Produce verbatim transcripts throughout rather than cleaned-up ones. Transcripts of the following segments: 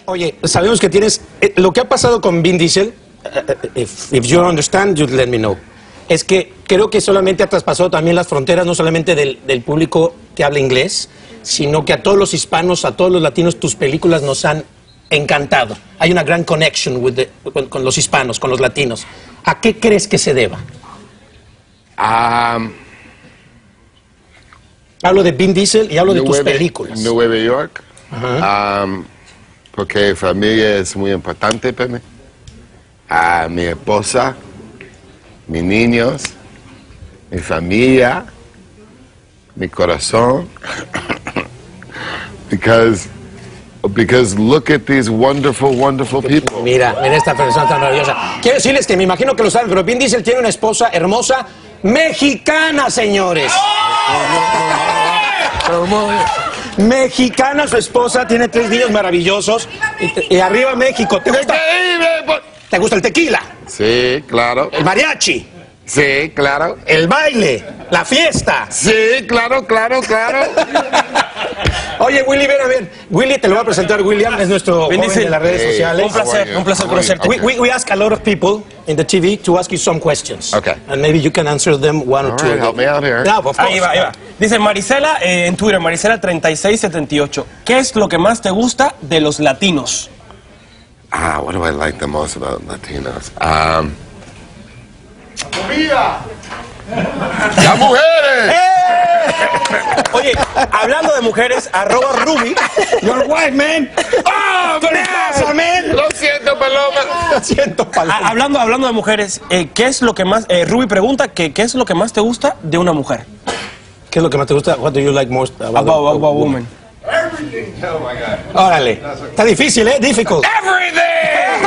Oye, sabemos que tienes... Eh, lo que ha pasado con Vin Diesel, uh, if, if you understand, you let me know, es que creo que solamente ha traspasado también las fronteras, no solamente del, del público que habla inglés, sino que a todos los hispanos, a todos los latinos, tus películas nos han encantado. Hay una gran connection with the, con, con los hispanos, con los latinos. ¿A qué crees que se deba? Um, hablo de Vin Diesel y hablo de tus Nueve, películas. Nueva York, Ajá. um, porque familia es muy importante para mí. A mi esposa, mis niños, mi familia, mi corazón. because, because look at these wonderful, wonderful people. Mira, mira esta persona tan maravillosa. Quiero decirles que me imagino que lo saben, pero Vin Diesel tiene una esposa hermosa, mexicana, señores. Mexicana su esposa, tiene tres niños maravillosos. Y, y arriba México. ¿Te gusta? ¿Te gusta el tequila? Sí, claro. ¿El mariachi? Sí, claro. ¿El baile? ¿La fiesta? Sí, claro, claro, claro. Oye, Willy, ven a ver. Willy, te lo va a presentar. William es nuestro joven de las redes Hey, sociales. Un placer, un placer conocerte. We, we, we ask a lot of people in the T V to ask you some questions. Okay. And maybe you can answer them one or All two. right, help me out here. No, of course. Ahí va, ahí va. Dice Marisela eh, en Twitter, Marisela treinta y seis setenta y ocho. ¿Qué es lo que más te gusta de los latinos? Ah, what do I like the most about Latinos? Um, ¡Las mujeres! Oye, hablando de mujeres, arroba Ruby. Your wife, man. ¡Oh, Tu esposa, man. Lo siento, Paloma. Lo siento, Paloma. A- hablando, hablando de mujeres, eh, ¿qué es lo que más... Eh, Ruby pregunta que, ¿qué es lo que más te gusta de una mujer? ¿Qué es lo que más te gusta? What do you like most about, About, a about a woman. Órale. Está difícil, ¿eh? Difficult. ¡Everything!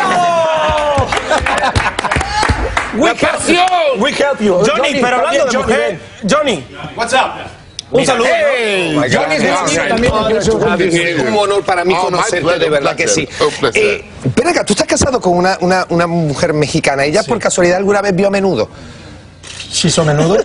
We ¡La pasión! We help you. Johnny, pero hablando de Johnny, mujer... Johnny, What's up? un saludo. Hey, ¿no? Johnny es latino también. Es un honor para mí Oh, conocerte, my pleasure, de verdad que sí. un placer. Eh, ven acá, tú estás casado con una, una, una mujer mexicana. ¿Ella por casualidad alguna vez vio A Menudo? ¿Sí son menudo?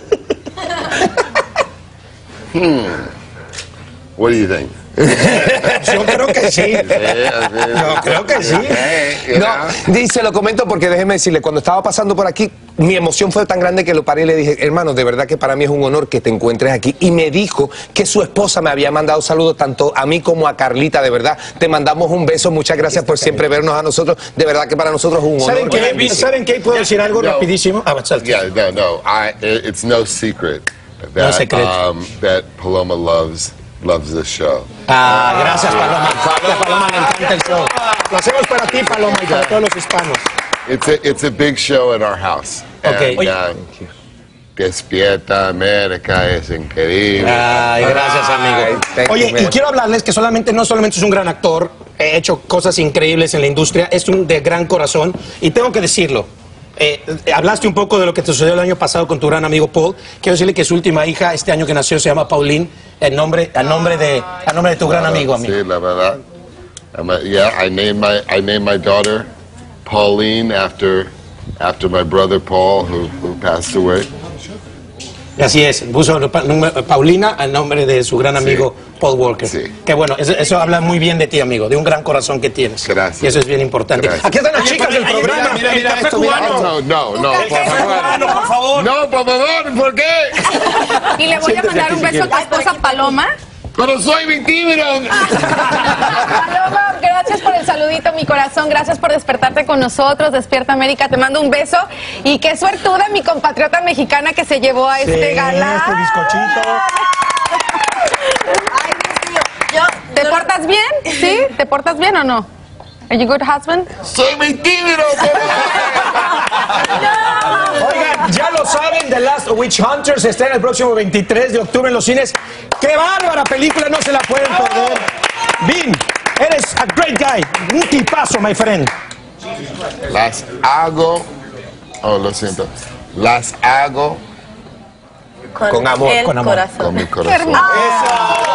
What do you think? Yo creo que sí. Yo creo que sí. No, dice, lo comento porque déjeme decirle, cuando estaba pasando por aquí, mi emoción fue tan grande que lo paré y le dije, hermano, de verdad que para mí es un honor que te encuentres aquí. Y me dijo que su esposa me había mandado saludos tanto a mí como a Carlita, de verdad. Te mandamos un beso, muchas gracias por siempre vernos a nosotros. De verdad que para nosotros es un honor. ¿Saben qué? ¿Saben qué? ¿Puedo decir algo No. rapidísimo? Ah, salte. Yeah, no, no. I, it- it's no secret that, No secret. um, that Paloma loves, loves this show. Ah, gracias, Paloma. Gracias, Paloma, me encanta el show. Lo hacemos para ti, Paloma, y para todos los hispanos. It's a, it's a big show in our house. Okay. And, uh, Despierta América es increíble. Ay, gracias, amigo. thank you, Oye, y man. quiero hablarles que solamente, no solamente es un gran actor, ha hecho cosas increíbles en la industria, es un de gran corazón, y tengo que decirlo. Eh, hablaste un poco de lo que te sucedió el año pasado con tu gran amigo Paul. Quiero decirle que su última hija, este año que nació, se llama Pauline, en nombre, a nombre de, a nombre de tu gran amigo, amigo. Sí, la verdad. I'm a- yeah, I named my I named my daughter Pauline after after my brother Paul, who who passed away. Y así es, puso pa- número- Paulina al nombre de su gran amigo Paul Walker. Sí. Que bueno, eso, eso habla muy bien de ti, amigo, de un gran corazón que tienes. Gracias. Y eso es bien importante. Gracias. Aquí están las chicas del Oye, programa. mira, mira, mira El esto, café mira cubano. No, no, no, por Hermano, favor. por favor. No, por favor, ¿por qué? Y le voy a mandar un beso a tu esposa Paloma. Pero soy mi tímido. Paloma, gracias por el saludito, mi corazón. Gracias por despertarte con nosotros. Despierta América, te mando un beso. Y qué suertuda mi compatriota mexicana que se llevó a este Sí, galán. este bizcochito. Ay, Dios mío. Yo- ¿Te portas bien? ¿Sí? ¿Te portas bien o no? Are you a good husband? Soy mi tímido. Oigan, ya lo saben, The Last Witch Hunters está en el próximo veintitrés de octubre en los cines. ¡Qué bárbara película! No se la pueden perder. Vin, eres a great guy. Un tipazo, my friend. Las hago. Oh, lo siento. Las hago Con amor, el con amor. corazón. con mi Qué corazón. hermoso.